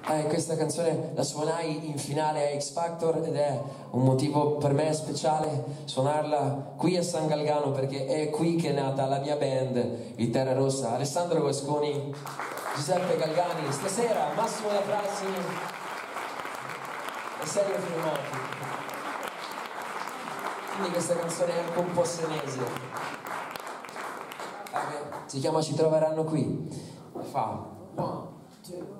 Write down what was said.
Questa canzone la suonai in finale a X Factor ed è un motivo per me speciale suonarla qui a San Galgano, perché è qui che è nata la mia band, il Terra Rossa. Alessandro Guasconi, Giuseppe Galgani, stasera Massimo Laprassi e Sergio Firmati. Quindi questa canzone è anche un po' senese. Si chiama Ci troveranno qui. Fa 1, 2